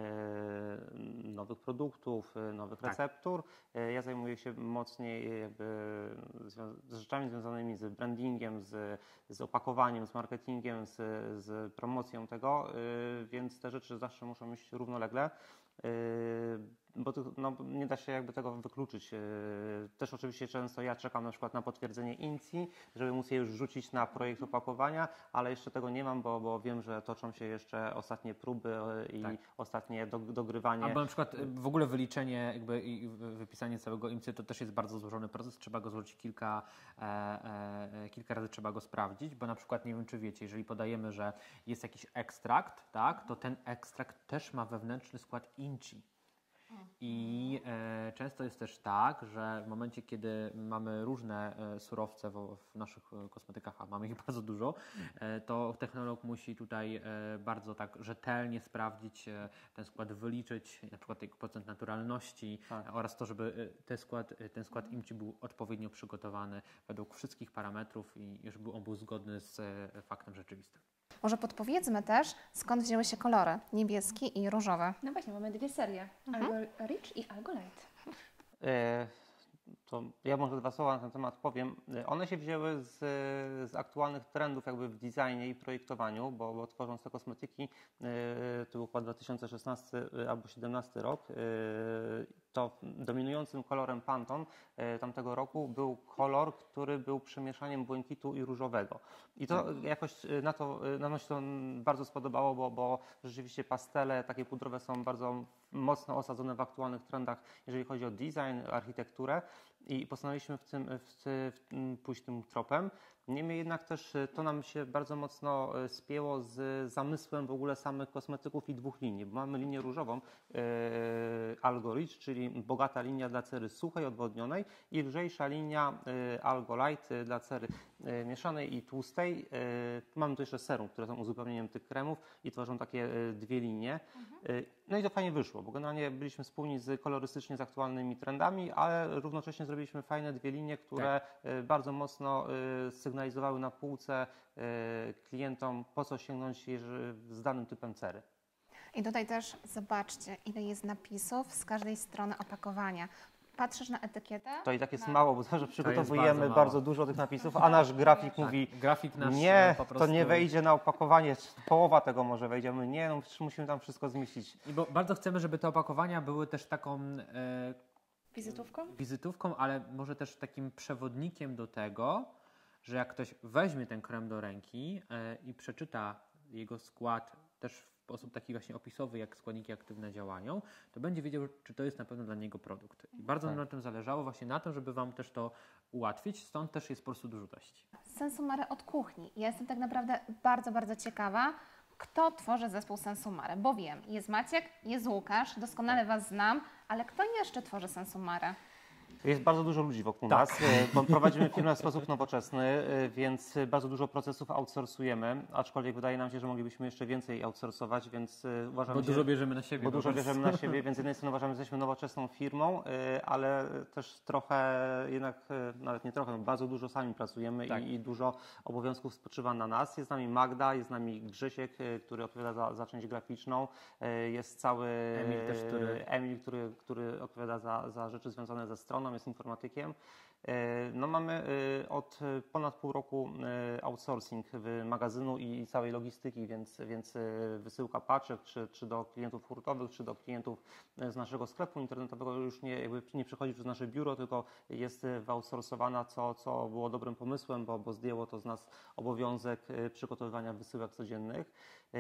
nowych produktów, nowych receptur. Ja zajmuję się mocniej jakby z rzeczami związanymi z brandingiem, z opakowaniem, z marketingiem, z promocją tego, więc te rzeczy zawsze muszą iść równolegle. Bo nie da się jakby tego wykluczyć. Też oczywiście często ja czekam na przykład na potwierdzenie INCI, żeby móc je już rzucić na projekt opakowania, ale jeszcze tego nie mam, bo wiem, że toczą się jeszcze ostatnie próby i ostatnie dogrywanie. Albo na przykład w ogóle wyliczenie jakby i wypisanie całego INCI to też jest bardzo złożony proces, trzeba go złożyć kilka razy trzeba go sprawdzić, bo na przykład nie wiem czy wiecie, jeżeli podajemy, że jest jakiś ekstrakt, tak, to ten ekstrakt też ma wewnętrzny skład INCI. I często jest też tak, że w momencie, kiedy mamy różne surowce w naszych kosmetykach, a mamy ich bardzo dużo, to technolog musi tutaj bardzo tak rzetelnie sprawdzić ten skład, wyliczyć na przykład jego procent naturalności oraz to, żeby ten skład INCI był odpowiednio przygotowany według wszystkich parametrów i żeby on był zgodny z faktem rzeczywistym. Może podpowiedzmy też, skąd wzięły się kolory niebieski i różowy. No właśnie, mamy 2 serie. Algo Rich i Algo Light. To ja może 2 słowa na ten temat powiem. One się wzięły z aktualnych trendów jakby w designie i projektowaniu, bo tworząc te kosmetyki, to był chyba 2016 albo 2017 rok, to dominującym kolorem Pantone tamtego roku był kolor, który był przemieszaniem błękitu i różowego. I to jakoś nam się to bardzo spodobało, bo rzeczywiście pastele takie pudrowe są bardzo mocno osadzone w aktualnych trendach, jeżeli chodzi o design, architekturę i postanowiliśmy pójść tym tropem. Niemniej jednak też to nam się bardzo mocno spięło z zamysłem w ogóle samych kosmetyków i 2 linii. Bo mamy linię różową Algo Rich, czyli bogata linia dla cery suchej, odwodnionej i lżejsza linia Algo Light dla cery mieszanej i tłustej. Mamy tu jeszcze serum, które są uzupełnieniem tych kremów i tworzą takie 2 linie. No i to fajnie wyszło, bo generalnie byliśmy spójni kolorystycznie z aktualnymi trendami, ale równocześnie zrobiliśmy fajne 2 linie, które bardzo mocno sygnalizowały na półce klientom, po co sięgnąć z danym typem cery. I tutaj też zobaczcie, ile jest napisów z każdej strony opakowania. Patrzysz na etykietę? To i tak jest mało, bo to, że przygotowujemy bardzo bardzo dużo tych napisów, a nasz grafik mówi, Grafik nasz nie, po prostu... to nie wejdzie na opakowanie, połowa tego może wejdzie. My nie, no musimy tam wszystko zmieścić. I bo bardzo chcemy, żeby te opakowania były też taką Wizytówką? ale może też takim przewodnikiem do tego, że jak ktoś weźmie ten krem do ręki i przeczyta jego skład też w sposób taki właśnie opisowy, jak składniki aktywne działają, to będzie wiedział, czy to jest na pewno dla niego produkt. I bardzo nam na tym zależało, właśnie na tym, żeby Wam też to ułatwić, stąd też jest po prostu dużo treści. Sensumare od kuchni. Ja jestem tak naprawdę bardzo, bardzo ciekawa, kto tworzy zespół Sensumare, bo wiem, jest Maciek, jest Łukasz, doskonale Was znam, ale kto jeszcze tworzy Sensumare? Jest bardzo dużo ludzi wokół nas, bo prowadzimy firmę w sposób nowoczesny, więc bardzo dużo procesów outsourcujemy, aczkolwiek wydaje nam się, że moglibyśmy jeszcze więcej outsourcować, więc uważamy, Bo dużo bierzemy na siebie. Bo dużo bierzemy na siebie, więc z jednej strony uważamy, że jesteśmy nowoczesną firmą, ale też trochę, jednak nawet nie trochę, bardzo dużo sami pracujemy i dużo obowiązków spoczywa na nas. Jest z nami Magda, jest z nami Grzesiek, który odpowiada za część graficzną, jest cały Emil też, Emil, który odpowiada za rzeczy związane ze stroną. agronomem, jest informatykiem. No mamy od ponad pół roku outsourcing magazynu i całej logistyki, więc wysyłka paczek czy do klientów hurtowych, czy do klientów z naszego sklepu internetowego już nie przychodzi przez nasze biuro, tylko jest wyoutsourcowana, co było dobrym pomysłem, bo zdjęło to z nas obowiązek przygotowywania wysyłek codziennych,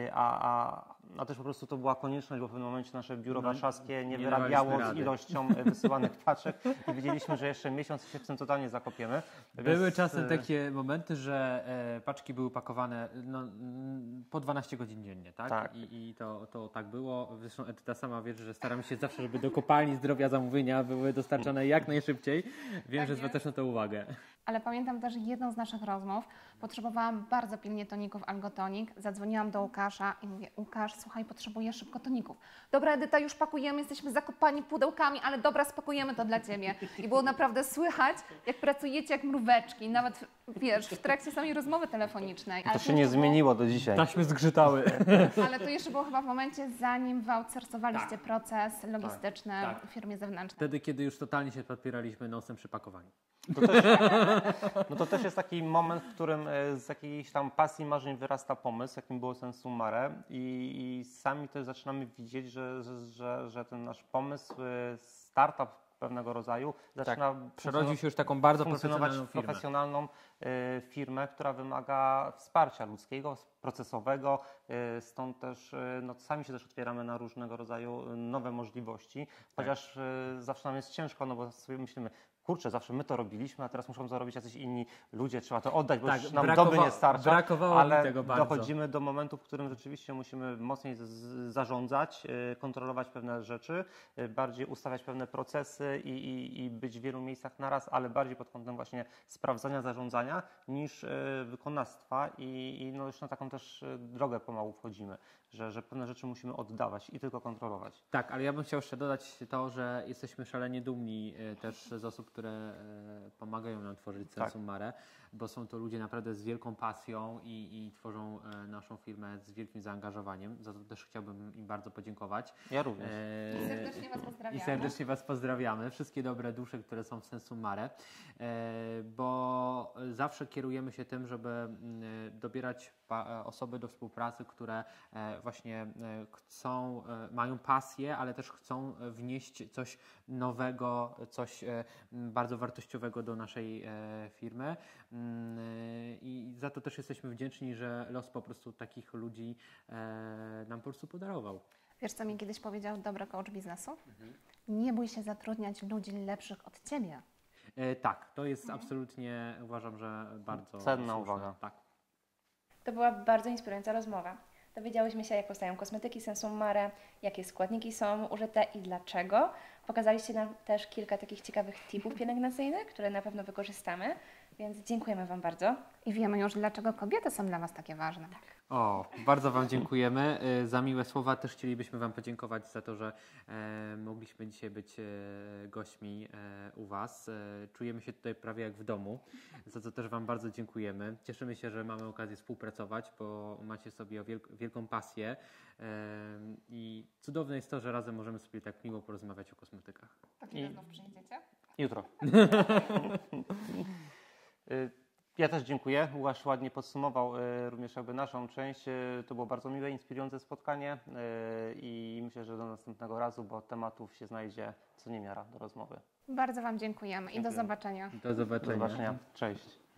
a też po prostu to była konieczność, bo w pewnym momencie nasze biuro warszawskie nie wyrabiało z ilością wysyłanych paczek i wiedzieliśmy, że jeszcze miesiąc się w tym totalnie zakopiemy. Były czasem takie momenty, że paczki były pakowane po 12 godzin dziennie, tak? Tak. I to tak było. Zresztą Edyta sama wie, że staramy się zawsze, żeby do kopalni Zdrowia zamówienia były dostarczane jak najszybciej. Wiem, że zwracasz na to uwagę. Ale pamiętam też jedną z naszych rozmów. Potrzebowałam bardzo pilnie toników Algotonik. Zadzwoniłam do Łukasza i mówię: Łukasz, słuchaj, potrzebuję szybko toników. Dobra, Edyta, już pakujemy, jesteśmy zakopani pudełkami, ale dobra, spakujemy to dla Ciebie. I było naprawdę słychać, jak pracujecie jak mróweczki, nawet wiesz, w trakcie samej rozmowy telefonicznej. To się nie zmieniło do dzisiaj. Taśmy zgrzytały. Ale to jeszcze było chyba w momencie, zanim wyoutsourcowaliście proces logistyczny w firmie zewnętrznej. Wtedy, kiedy już totalnie się podpieraliśmy nosem przy pakowaniu. To też jest taki moment, w którym z jakiejś tam pasji, marzeń wyrasta pomysł, jakim było Sensum Mare i sami też zaczynamy widzieć, że ten nasz pomysł, startup pewnego rodzaju zaczyna przerodził się już taką bardzo funkcjonować w profesjonalną firmę, która wymaga wsparcia ludzkiego, procesowego, stąd też sami się też otwieramy na różnego rodzaju nowe możliwości, chociaż zawsze nam jest ciężko, no bo sobie myślimy, kurczę, zawsze my to robiliśmy, a teraz muszą to robić jacyś inni ludzie, trzeba to oddać, bo już nam doby nie starcza, ale tego bardzo. dochodzimy do momentu, w którym rzeczywiście musimy mocniej zarządzać, kontrolować pewne rzeczy, bardziej ustawiać pewne procesy i być w wielu miejscach naraz, ale bardziej pod kątem właśnie sprawdzania, zarządzania niż wykonawstwa i już na taką też drogę pomału wchodzimy, że pewne rzeczy musimy oddawać i tylko kontrolować. Tak, ale ja bym chciał jeszcze dodać to, że jesteśmy szalenie dumni też z osób, które pomagają nam tworzyć Sensum Mare, bo są to ludzie naprawdę z wielką pasją i tworzą naszą firmę z wielkim zaangażowaniem. Za to też chciałbym im bardzo podziękować. Ja również. I serdecznie Was pozdrawiamy. I serdecznie Was pozdrawiamy. Wszystkie dobre dusze, które są w Sensum Mare, bo zawsze kierujemy się tym, żeby dobierać osoby do współpracy, które właśnie chcą, mają pasję, ale też chcą wnieść coś nowego, coś bardzo wartościowego do naszej firmy. I za to też jesteśmy wdzięczni, że los po prostu takich ludzi nam po prostu podarował. Wiesz, co mi kiedyś powiedział dobry coach biznesu? Nie bój się zatrudniać ludzi lepszych od Ciebie. Tak, to jest absolutnie, uważam, że bardzo cenna słuszne. uwaga. Tak. To była bardzo inspirująca rozmowa. Dowiedziałyśmy się, jak powstają kosmetyki Sensum Mare, jakie składniki są użyte i dlaczego. Pokazaliście nam też kilka takich ciekawych tipów pielęgnacyjnych, które na pewno wykorzystamy, więc dziękujemy Wam bardzo. I wiemy już, dlaczego kobiety są dla Was takie ważne. O, bardzo Wam dziękujemy za miłe słowa. Też chcielibyśmy Wam podziękować za to, że mogliśmy dzisiaj być gośćmi u Was. Czujemy się tutaj prawie jak w domu, za co też Wam bardzo dziękujemy. Cieszymy się, że mamy okazję współpracować, bo macie sobie wielką pasję i cudowne jest to, że razem możemy sobie tak miło porozmawiać o kosmetykach. To kiedy znów przyjedziecie? Jutro. Ja też dziękuję. Łukasz ładnie podsumował również jakby naszą część. To było bardzo miłe, inspirujące spotkanie i myślę, że do następnego razu, bo tematów się znajdzie co niemiara do rozmowy. Bardzo Wam dziękujemy i do zobaczenia. Do zobaczenia. Do zobaczenia. Cześć.